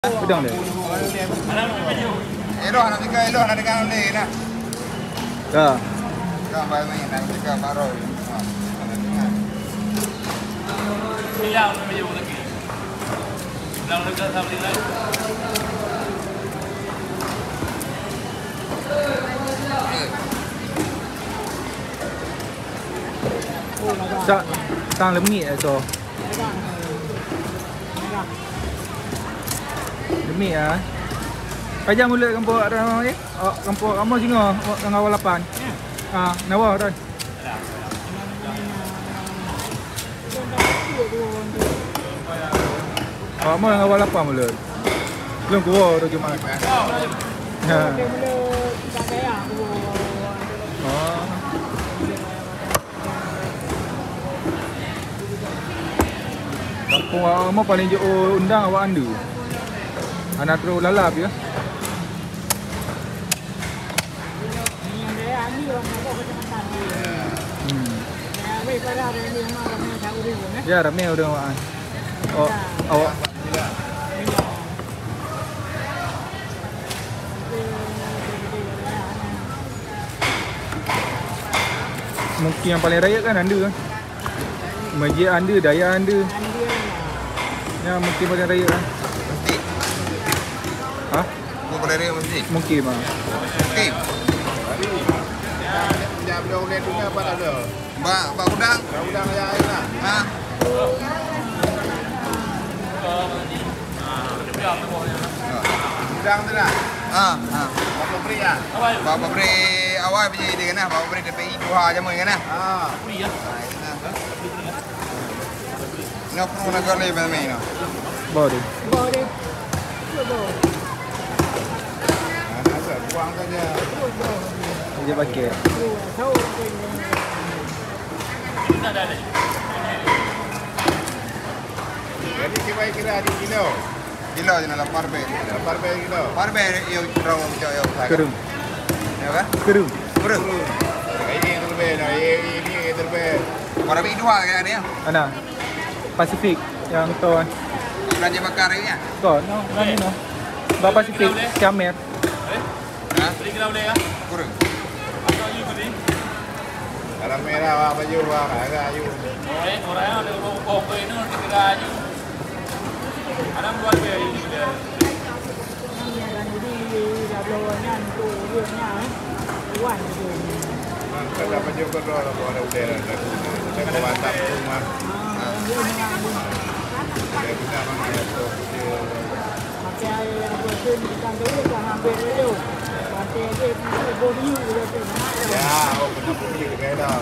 Pedang dia. Eloh nak dekat ni nah. Dah. Kau bayar ni nak dekat baru. Bilang nama dia lagi. Bilang dekat sama lain. Sang lemit tu. Lemit ah. Pajang mulut kampung orang ni. Kampung kamu singa orang awal 8. Ah, nawa dah. Kamu orang awal 8 mulut. Belum keluar tu Jumaat. Ha. Oh. Kampung awak paling jauh undang awak andu. Anak terus lalap ya. Ya, ramai udah awak. Oh, awak. Mungkin yang paling raya kan anda kan. Masjid anda, daya anda. Ya, mungkin paling raya kan. Ha? Boleh dia mesti. Mungkin bang. Mungkin. Jam dia boleh dunia apa ada? Mbak udang. Udang yang lain lah. Ha. Udang tu lah. Ha. Apa beri lah? Bapa beri awal pergi dia kena. Bapa beri DPI 2 jam kena. Beri ya. Nak perlu nak kali macam ni no. Baru. Ada buang saja. Dia pakai. Ada. Jadi kira-kira ada kilo. Kilo je nak lapar be. Berapa kilo? Lapar be yo raw yo. Kerung. Ya kan? Kerung. Kurang. Ini terlebih, nah ini terlebih. Orang BI 2 kan dia. Mana? Pasifik yang tu kan. Raja bakar ni ya. Kau, no, mana no? Bapa Pasifik, Camer. Ha? Beri kira boleh ya. Kurang. Atau you beri. Kalau merah apa baju harga ayu. Orang yang ada rokok ini nanti kira aja. Ada buat biaya ini dia. Kalau baju kedua lah buat udara dan kita mantap rumah. Dia bisa mengajar tu. Ya, oh benar pergi ke dah.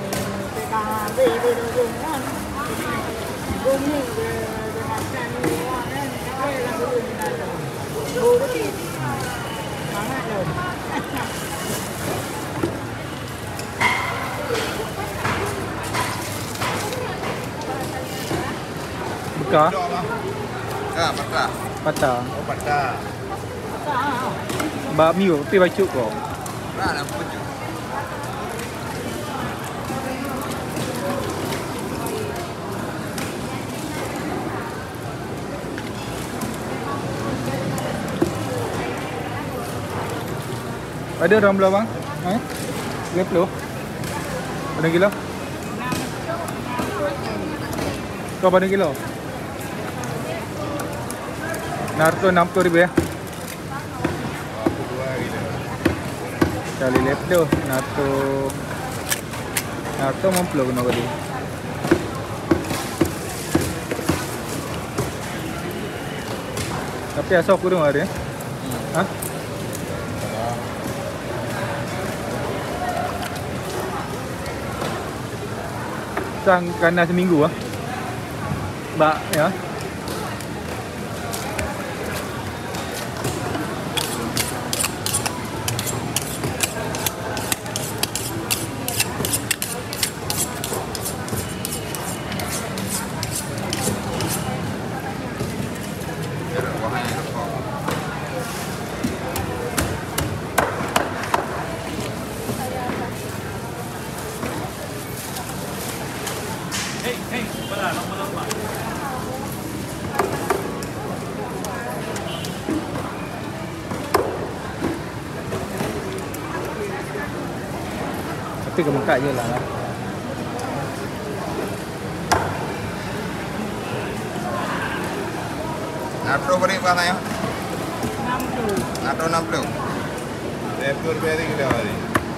Buka, Ha, patah. patah. Oh patah. Bak miu, tapi bacuk kau. Nah, nak baju. Ada orang belah bang? Leplo? Ada kilo? Kau pada kilo? Naruto 60,000 ya? Aku 2 gitu. Kali leplo, Naruto 60 kena kali. Tapi asal kurung ada ya? Ha? Sang kena seminggu ah. Bak ya. Hey, benar, nombor 4. Tapi kemekat je lah. Nato beri apa ya? 60. Nato 60. Rekor beri kita hari.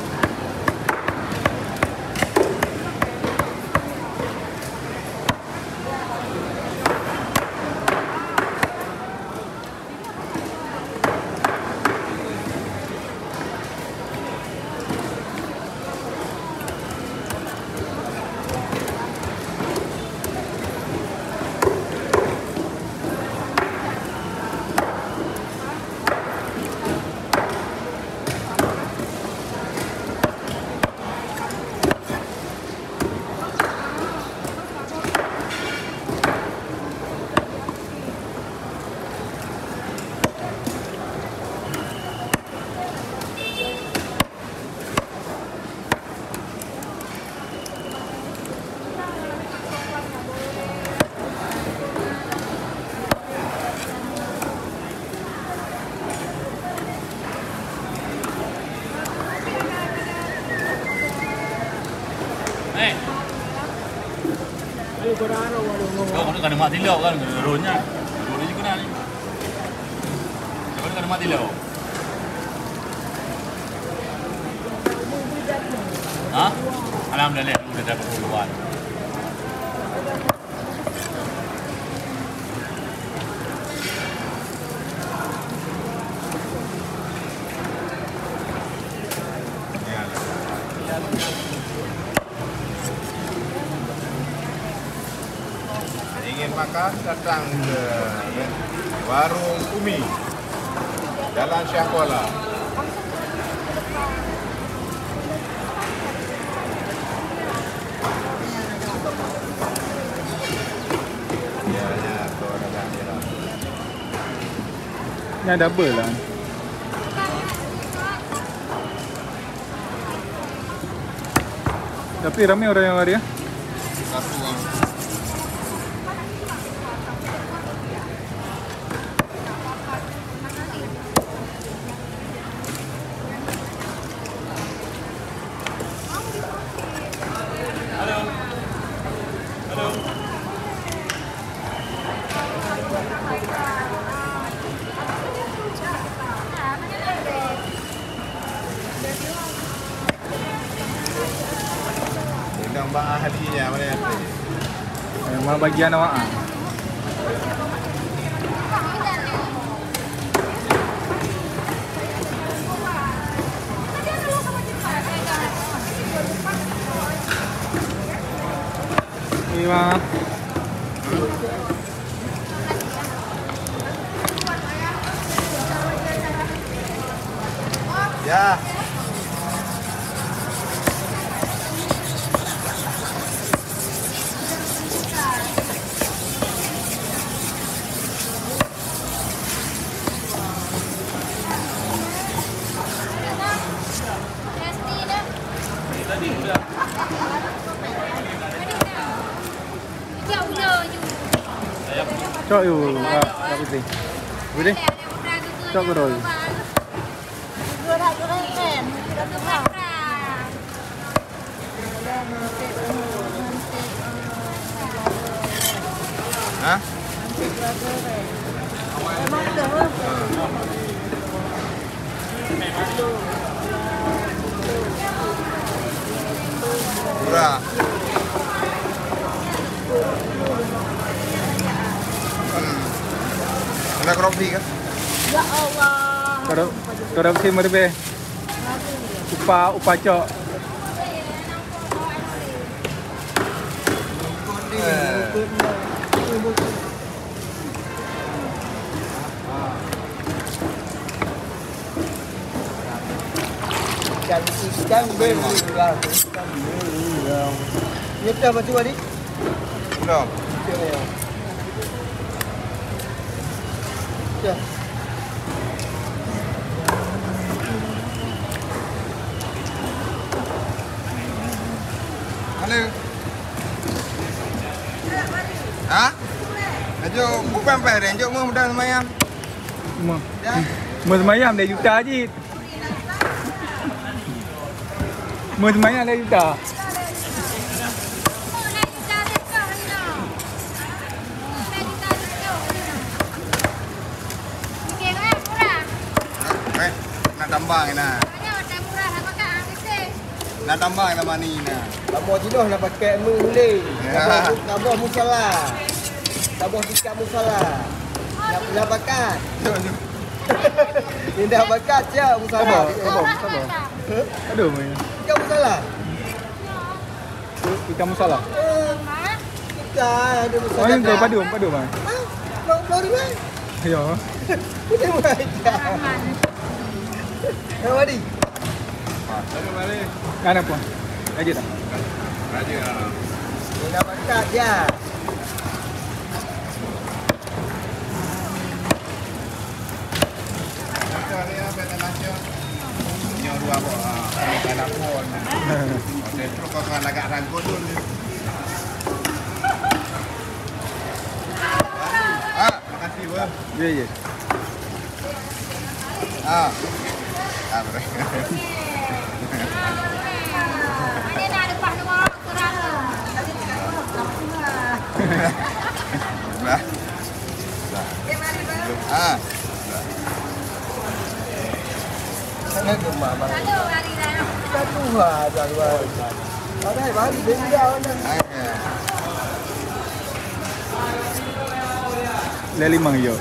Kau kena mati lau kan, rohnya juga nak ni. Kau kena mati lau. Hah? Alhamdulillah, sudah dapat keluar. Ingin makan datang ke warung Umi, Jalan Syah Kuala. Ya, tu ada kamera. Ni ada double lah. Tapi ramai orang yang lari ya. Satu orang. Gambar ahlinya mana yang tadi? Memang bagian awak ah. Terima. Ya. Cok you, tak putih. Boleh? Cok ke roll? Hah? Murah. Ada kropi kan? Ya Allah. Kalau mesti merbe. Upah cok. Sistem beli lah. Ini dah baju tadi? Belum. Ya. Halo. Hah? Ajo, bukan payah, ajo mau mudah semayam. Mau semayam dah juta je. Mau semayang lagi tak? Nak tambang nak. Nak tambang nama ni nak. Tambah jenuh nak pakai boleh. Ya. Tambah musala. Tambah tikat musala. Nak bakat. Ini dah bakat je musala. Sabar. Aduh, main. Tikat musala. Ikan masalah. Tikat ada musala. Oh, ini padu bang. Mau di mana? Ya. Kita buat ikan. Yang mana? Aduh balik. Kan apa? Aja tak? Raja. Ini dah bakat je. Macam ni apa yang macam? Punya dua apa? Anak pun. Okey, terus kau kan agak rangkut dulu. Makasih bang. Ya. Boleh. Dah. Sangat gemar bang. Satu ada dua. Ada bagi benda mana? Leli mang yo.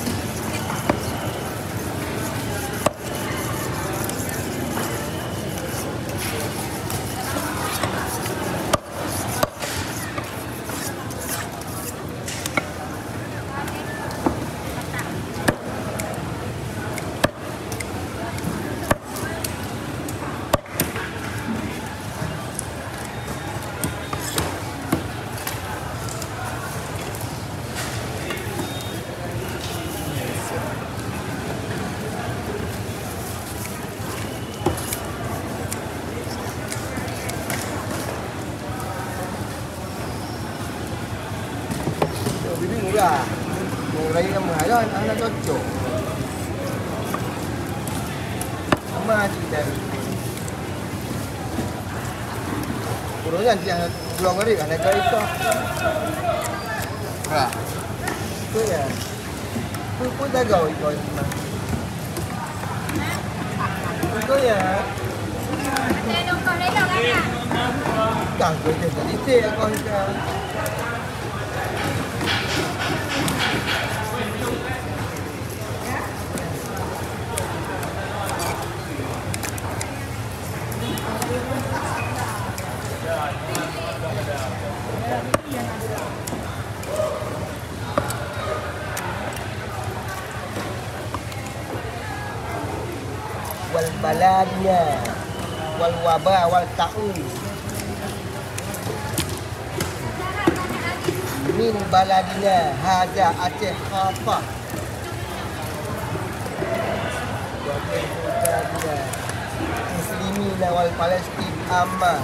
Bibi murah. Murah yang mahal anak cocok. Sama cerita. Kurangnya dia pulang hari kan ada itu. Itu ya. Itu dah gaul itu. Itu ya. Càng cười thì đi xe coi wal baladnya wal wabah wal ta'un min baladina hadza Aceh Khafah wa min baladina muslimina wal Palestin amma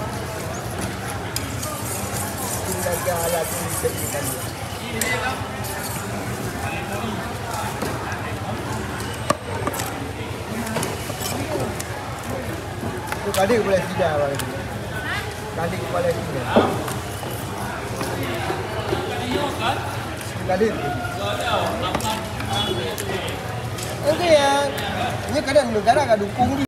innaka ala kulli shay'in qadir. Itu tadi boleh tidak bang? Tadi boleh tidak? Tadi. Itu ya. Ini kadang negara nggak dukung dia.